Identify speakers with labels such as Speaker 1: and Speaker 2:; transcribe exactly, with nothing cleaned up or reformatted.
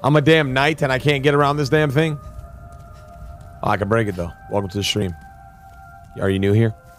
Speaker 1: I'm a damn knight and I can't get around this damn thing? Oh, I can break it though. Welcome to the stream. Are you new here?